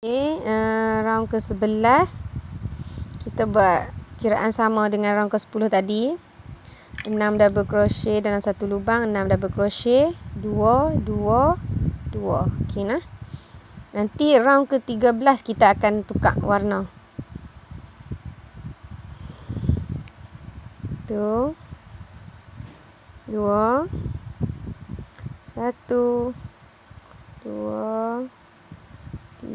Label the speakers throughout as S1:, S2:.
S1: Round ke-11 kita buat kiraan sama dengan round ke-10 tadi. 6 double crochet dalam satu lubang, 6 double crochet, 2 2 2. Okey nah. Nanti round ke-13 kita akan tukar warna. Tu 2 1 2 3 4 5 6.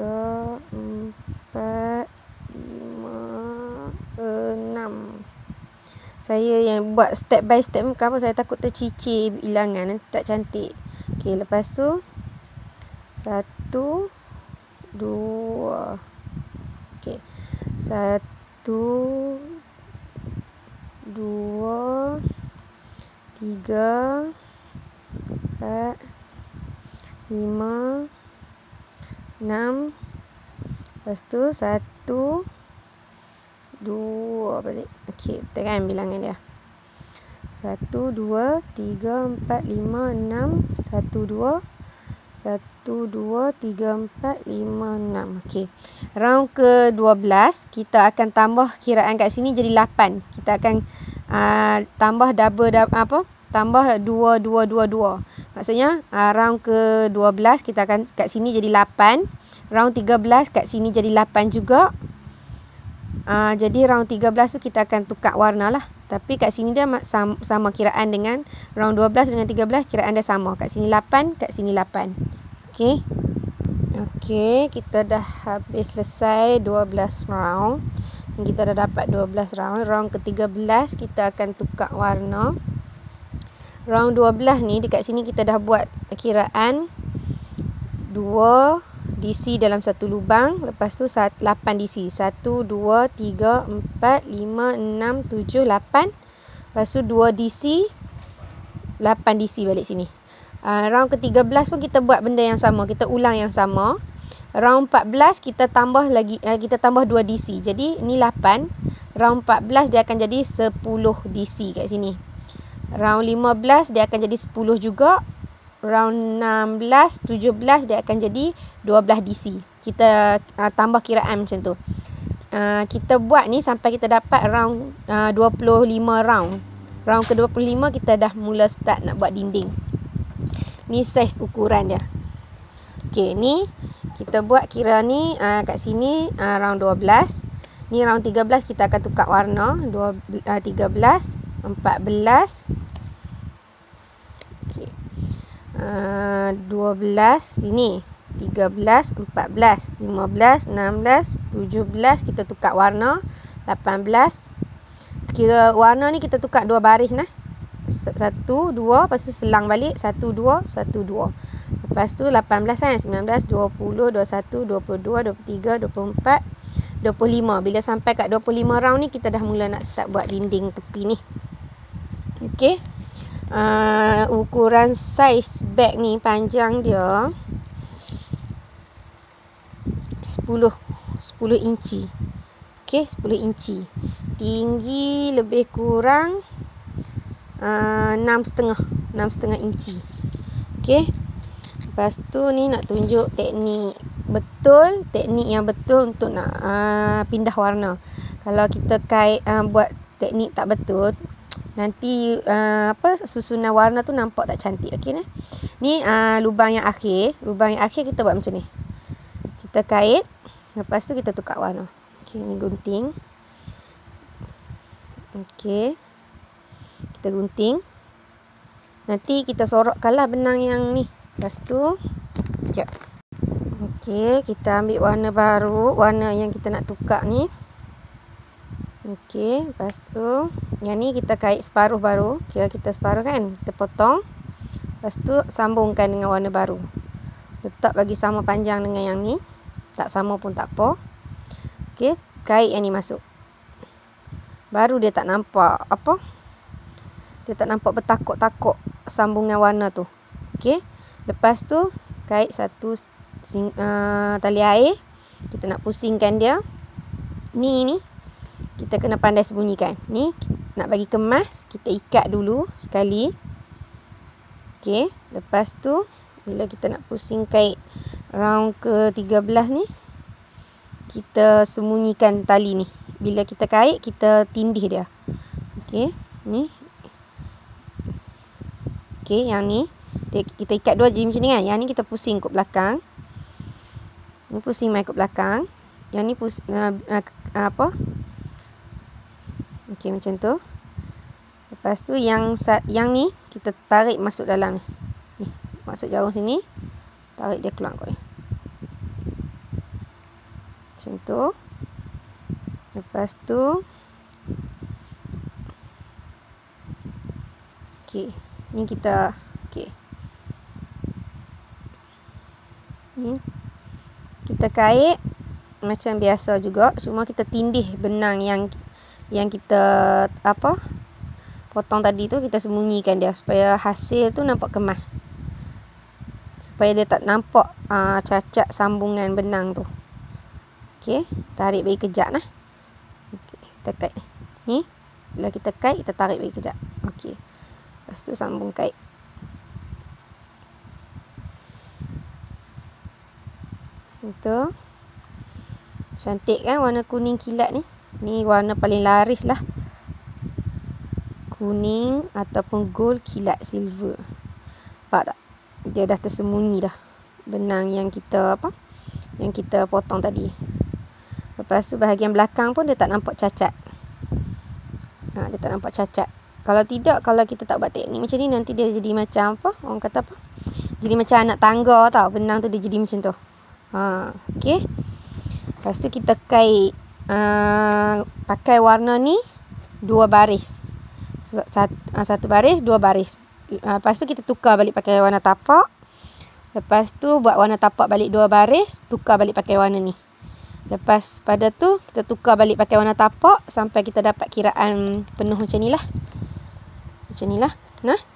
S1: Saya yang buat step by step ni kenapa saya takut tercicir bilangan, nanti tak cantik. Okey, lepas tu 1 2. Okey. 1 2 3 4 5 6. Lepas tu 1 2 balik. Okey, betul kan bilangan dia? 1 2 3 4 5 6. 1 2 1 2 3 4 5 6. Okey. Round ke-12 kita akan tambah kiraan kat sini jadi 8. Kita akan tambah double tambah 2 2 2 2. Maksudnya round ke-12 kita akan kat sini jadi 8. Round 13 kat sini jadi 8 juga. Jadi round 13 tu kita akan tukar warna lah. Tapi kat sini dia sama kiraan dengan round 12 dengan 13, kiraan dia sama. Kat sini 8, kat sini 8. Okey. Okey, kita dah habis selesai 12 round. Kita dah dapat 12 round. Round ke-13 kita akan tukar warna. Round 12 ni dekat sini kita dah buat kiraan 2 DC dalam satu lubang, lepas tu 8 DC. 1 2 3 4 5 6 7 8. Lepas tu 2 DC, 8 DC balik sini. Round ke-13 pun kita buat benda yang sama, kita ulang yang sama. Round 14 kita tambah lagi, kita tambah 2 DC. Jadi ni 8. Round 14 dia akan jadi 10 DC kat sini. Round 15 dia akan jadi 10 juga. Round 16, 17 dia akan jadi 12 DC. Kita tambah kiraan macam tu. Kita buat ni sampai kita dapat round 25 round. Round ke-25 kita dah mula start nak buat dinding. Ni saiz ukuran dia. Okey, ni kita buat kira ni kat sini round 12. Ni round 13 kita akan tukar warna. 13, 14. Okey. 12 ini 13, 14, 15, 16, 17 kita tukar warna. 18. Kira warna ni kita tukar 2 baris nah. 1 2, lepas tu selang balik 1 2 1 2. Lepas tu 18 kan, 19 20 21 22 23 24 25. Bila sampai kat 25 round ni kita dah mula nak start buat dinding tepi ni. Okey. Ukuran saiz beg ni panjang dia 10 inci. Okey, 10 inci. Tinggi lebih kurang 6,5 inci. Okey. Lepas tu ni nak tunjuk teknik yang betul untuk nak pindah warna. Kalau kita buat teknik tak betul, nanti susunan warna tu nampak tak cantik. Okey nah. Ni lubang yang akhir kita buat macam ni. Kita kait, lepas tu kita tukar warna. Okey, ni gunting. Okey. Kita gunting. Nanti kita sorokkanlah benang yang ni. Lepas tu sekejap. Okey, kita ambil warna baru, warna yang kita nak tukar ni. Okey, lepas tu yang ni kita kait separuh baru. Kira kita separuh kan, kita potong. Lepas tu sambungkan dengan warna baru. Letak bagi sama panjang dengan yang ni. Tak sama pun tak apa. Okey, kait yang ni masuk. Baru dia tak nampak dia tak nampak bertakuk-takuk sambungan warna tu. Okey, lepas tu kait satu tali air. Kita nak pusingkan dia. Ni kita kena pandai sembunyikan. Ni nak bagi kemas, kita ikat dulu sekali. Okey, lepas tu bila kita nak pusing kait round ke-13 ni, kita sembunyikan tali ni. Bila kita kait, kita tindih dia. Okey, ni. Okey, yang ni kita ikat dua je macam ni kan. Yang ni kita pusing ke belakang. Ni pusing mai ke belakang. Yang ni apa? Okey, macam tu. Lepas tu yang ni kita tarik masuk dalam ni. Ni, masuk jarum sini. Tarik dia keluar kot ni. Macam tu. Lepas tu okey, ni kita okey. Ni kita kait macam biasa juga, cuma kita tindih benang yang kita apa? Potong tadi tu, kita sembunyikan dia supaya hasil tu nampak kemas. Supaya dia tak nampak cacat sambungan benang tu. Okey, tarik bagi kejap nah. Okey, kita kait. Ni, bila kita kait, kita tarik bagi kejap. Okey. Lepas tu sambung kait. Itu. Cantik kan warna kuning kilat ni? Ni warna paling laris lah. Kuning ataupun gold kilat silver. Nampak tak? Dia dah tersembunyi dah. Benang yang kita apa? Yang kita potong tadi. Lepas tu bahagian belakang pun dia tak nampak cacat. Dia tak nampak cacat. Kalau tidak, kalau kita tak buat teknik macam ni, nanti dia jadi macam apa? Orang kata apa? Jadi macam anak tangga tau. Benang tu dia jadi macam tu. Okey. Lepas tu kita kait. Pakai warna ni 2 baris. Satu baris, 2 baris. Lepas tu kita tukar balik pakai warna tapak. Lepas tu buat warna tapak balik 2 baris. Tukar balik pakai warna ni. Lepas pada tu kita tukar balik pakai warna tapak sampai kita dapat kiraan penuh macam ni lah. Macam ni lah. Nah.